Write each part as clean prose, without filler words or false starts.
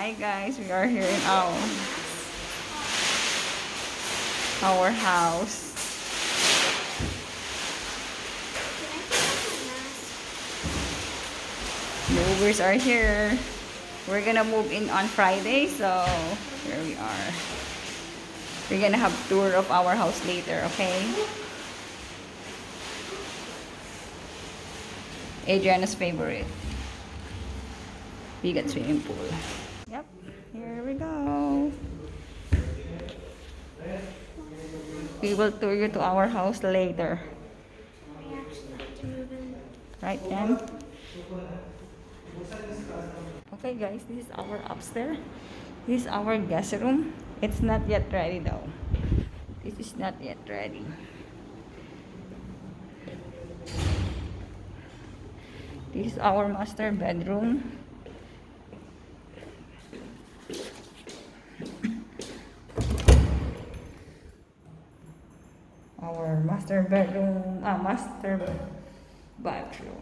Hi guys, we are here in our house. Movers are here. We're gonna move in on Friday, so here we are. We're gonna have tour of our house later, okay? Adriana's favorite. We got swimming pool. Yep, here we go. We will tour you to our house later. Right, Jen? Okay guys, this is our upstairs. This is our guest room. It's not yet ready though. This is not yet ready. This is our master bedroom. Our master bedroom, master bathroom.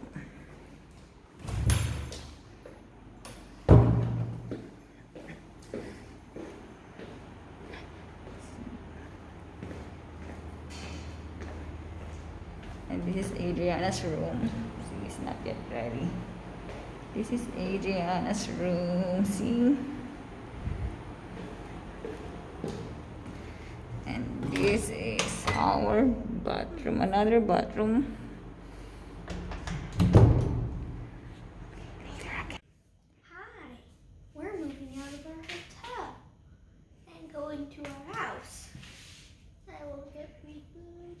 And this is Adriana's room. See, it's not yet ready. This is Adriana's room. See? And this is our bathroom. Another bathroom. Hi, we're moving out of our hotel and going to our house. I will get free food.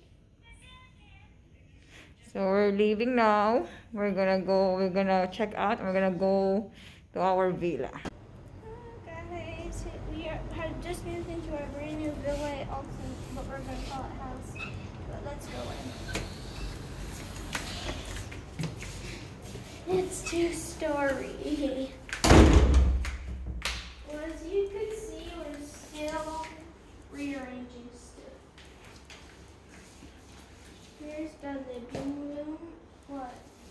So we're leaving now. We're gonna check out. We're gonna go to our villa. Guys, we have just moved into our brand new villa, also what we're going to call it house. But let's go in. It's 2-story. Well, as you could see, we're still rearranging stuff. Here's the living room. What?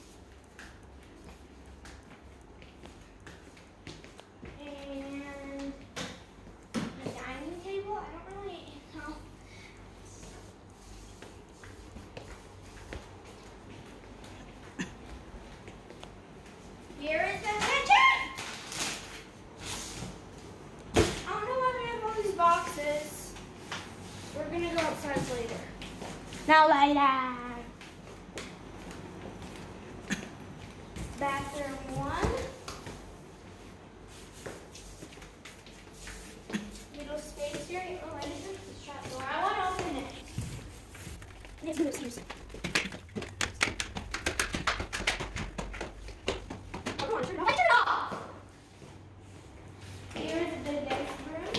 And the dining table. I don't really know. Here is the kitchen. I don't know why we have all these boxes. We're gonna go outside later. Now later. Bathroom 1. Little space here. Oh, I didn't touch this trap door. I want to open it. Let's go upstairs. Oh, come on, turn it off. Turn it off! Here's the guest room.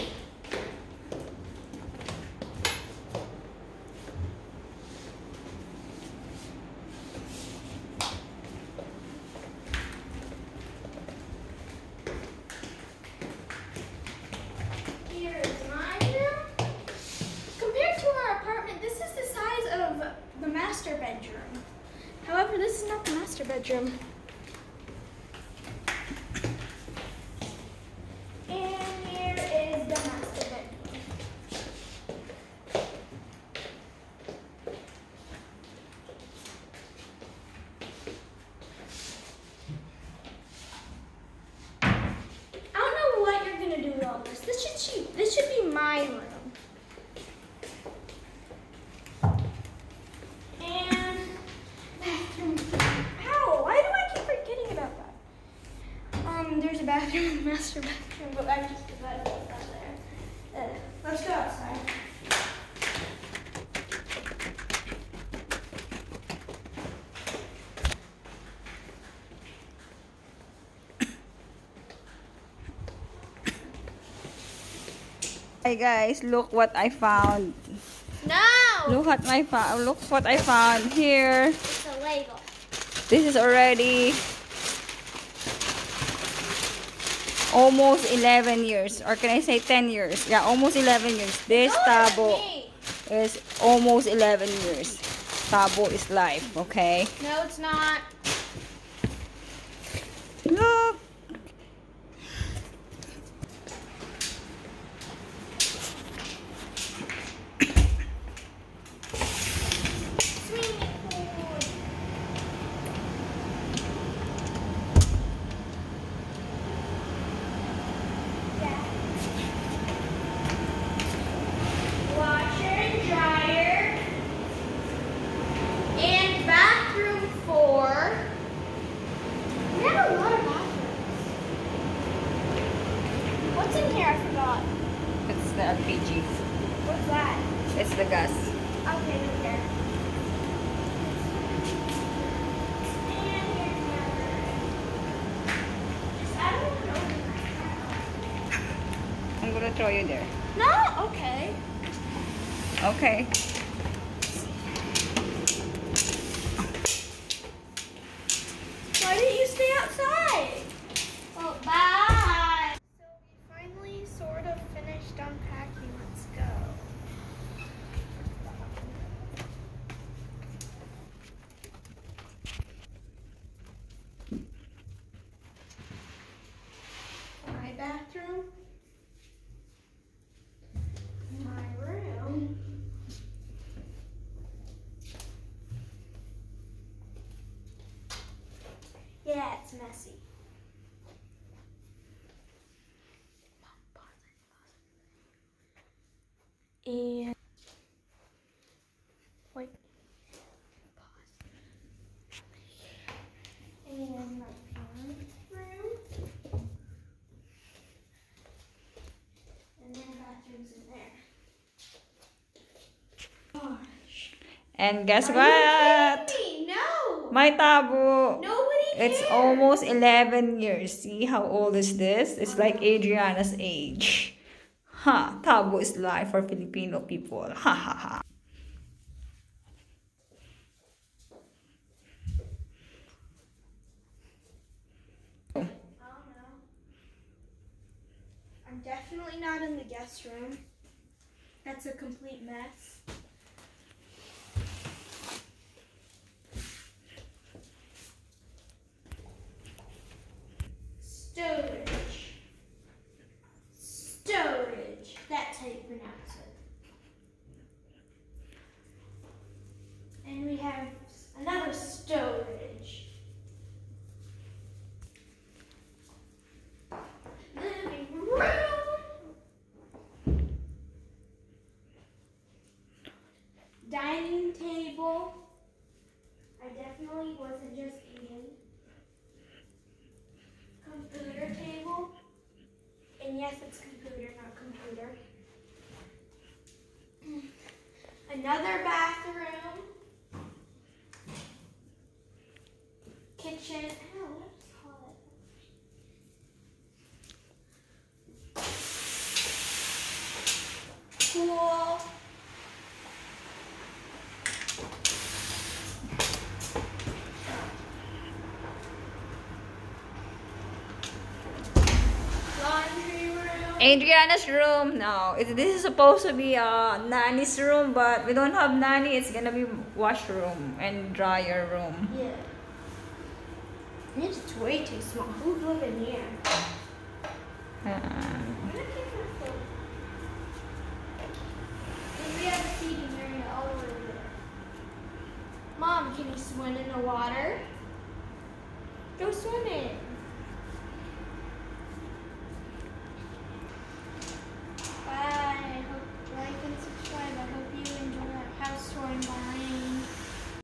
Here is my room. Compared to our apartment, this is the size of the master bedroom. However, this is not the master bedroom. And here is the master bedroom. I don't know what you're gonna do with all this. This should be my room. And bathroom. Ow! Why do I keep forgetting about that? There's a bathroom in the master bedroom, but I just forgot about that there. Let's go outside. Hi guys, look what I found. No! Look what I found here. It's a Lego. This is already almost 11 years, or can I say 10 years? Yeah, almost 11 years. This tabo is almost 11 years. Tabo is life, okay? No, it's not. Look! What's in here? I forgot. It's the LPG. What's that? It's the gas. Okay, over there. And here's another. I don't want to open my I'm gonna throw you there. No? Okay. Okay. Why didn't you stay outside? Well, bye. So we finally sort of finished unpacking. Let's go. My bathroom. My room. Yeah, it's messy. And wait, pause. And my parents' room. And then bathrooms in there. Gosh. And guess Are what? you kidding me? No. My tabo. Nobody It's cares. almost 11 years. See how old is this? It's like Adriana's age. Ha! Tabo is life for Filipino people. Ha ha ha. I don't know. I'm definitely not in the guest room. That's a complete mess. Storage. Storage. That's how you pronounce it. And we have another storage. Living room. Dining table. I definitely wasn't just eating. Computer table. And yes, it's computer, not computer. Another bathroom. Kitchen. Oh, what is call it? Pool. Laundry room. Adriana's room. No, this is supposed to be Nani's room, but we don't have Nani. It's gonna be washroom and dryer room. Yeah. It's way too small. Who's living here? I'm gonna keep my phone. And we have a seating area all over there. Mom, can you swim in the water? Go swim in.